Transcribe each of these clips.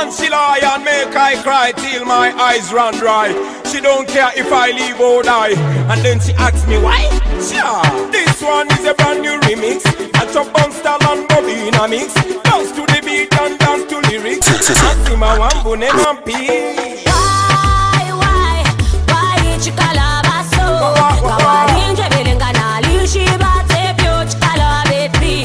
woman she lie and make I cry till my eyes run dry. She don't care if I live or die. And then she asks me why? Sure, this one is a brand new remix. I chop on style and Bobby in a mix. Bounce to the beat and dance to lyrics. Ask him a wambu ne mampi. Why chikalabaso? Kawarinje belengana lishiba tepyo chikalabe pi.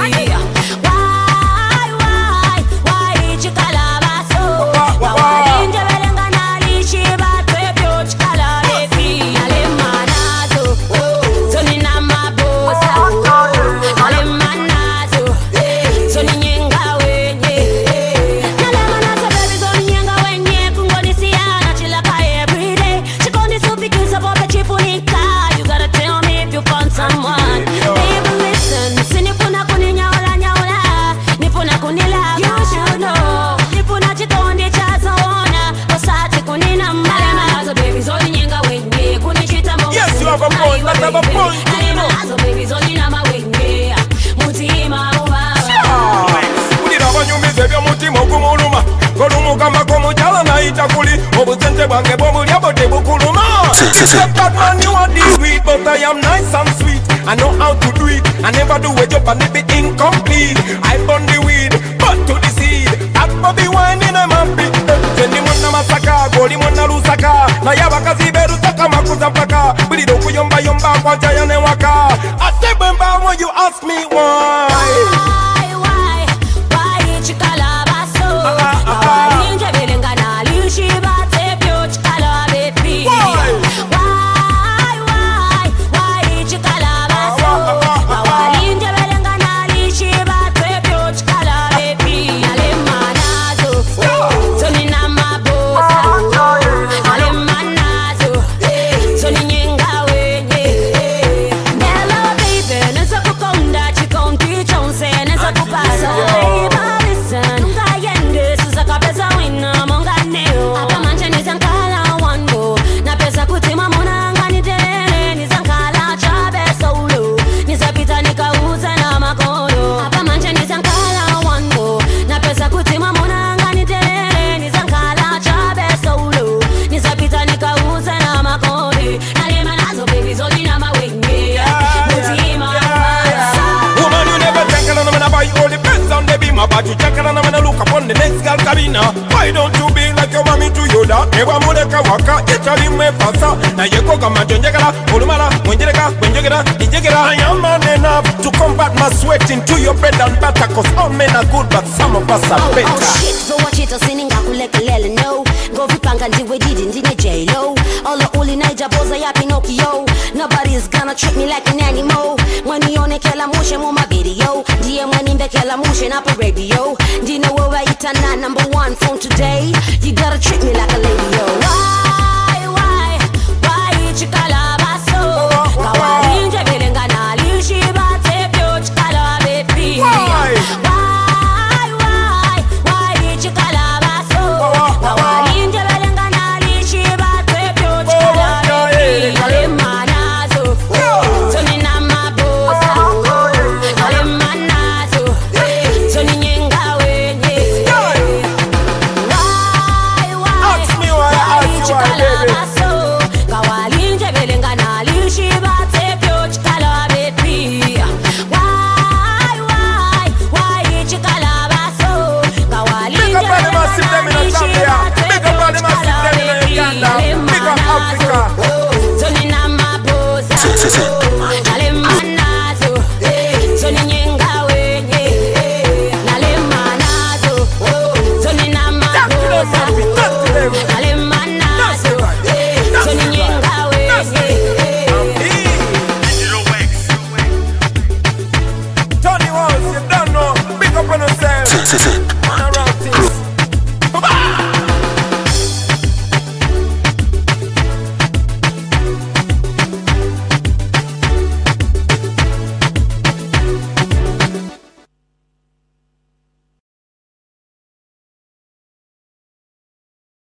Why chikalabaso? Kawarinje belengana lishiba tepyo chikalabe pi. Ale manazo, zoni na mabosa. Ale manazo, zoni nyenga wenye. Ale manazo baby zoni nyenga wenye. Kungoni siana chilaka everyday. Chikoni supikisa bobe chifunika. You gotta tell me if you found someone. Baby listen, sinipuna kuninya ola nyaola. Nipuna kunila you should know. Nipuna chikondi chazona. Osati kunina mbala. So baby zoni nyenga wenye. Kunichita mo. Yes, you have a point. That's have a point. So baby zoni nama wenye. Mutima uwa. Unira banyumize bya mutima ogumuluma. Kolumu kama komujala na itakuli. Obusente bwange bwomulya bote bukuluma. That man you are deal with, but I am nice and sweet. I know how to do it. I never do a job and it be incomplete. I burn the weed, but to the seed. That Bobby wine in a mampi. Sendi mwana masaka, goli mwana lusaka. Na yabakazi beru saka makuza mpaka. Bili doku yomba yomba kwa jaya ne waka. Ate bemba when you ask me why. Why chikalabaso? Kawarinje belengana lishiba tepyo chikalabe pi. Why chikalabaso? Kawarinje belengana lishiba tepyo chikalabe pi. Ale manazo, zoni na mabosa. Ale manazo, zoni nyenga wenye. Nella baby, nesa kukonda chikonti chonse nesa kupasa. Baby listen, kayende sisa pesa wina monga neo. Apa manche nizankala wando, na pesa kutima mona ngani tele. Nizankala chabe solo, nizapita nikauza na makono. Apa manche nizankala wando, na pesa kutima mona ngani tele. Nizankala chabe solo, nizapita nikauza na makono. Nalema nazo baby zoni na mawenge. Mutima Woman, you never take it, and I'm gonna buy all the pens on the beam. But you check it, and I'm gonna look upon the next girl cabina. Why don't you be like your mommy to you that? Never mureka waka, echali me pasa. Na yeko kama jonjegala, ulumala, mwenjereka, wenjegera, dijegera. I am man enough to combat my sweat into your bread and butter. Cause all men are good, but some of us are better. Oh shit, go watch it, sininga kulekelele no. Go vipanga ndiwe didi ndine J-Lo. All the uli naija boza ya Pinocchio. Nobody's gonna treat me like an animal. Mwani yone kela mushe muma video. Ndiye mwani mbe kela mushe na pa radio. Ndine wewe itana #1 phone today. You gotta treat me like a lady yo. Why chikalabaso? Kawarinje belengana lishiba tepyo chikalabe pi. Why chikalabaso? Kawarinje belengana lishiba tepyo chikalabe pi. Ale manazo, zoni na mabosa. Ale manazo, zoni nyenga wenye. Ask me why I ask you why, baby. Kawarinje belengana lishiba tepyo chikalabe pi. Why chikalabaso? Kawarinje belengana lishiba